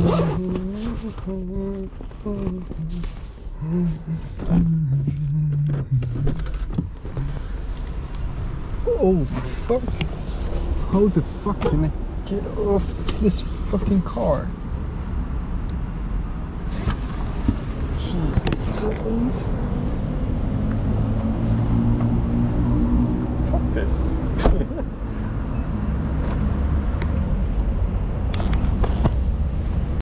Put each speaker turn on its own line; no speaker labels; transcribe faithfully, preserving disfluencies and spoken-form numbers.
Oh fuck! How the fuck can I get off this fucking car? Jesus Christ! Fuck this!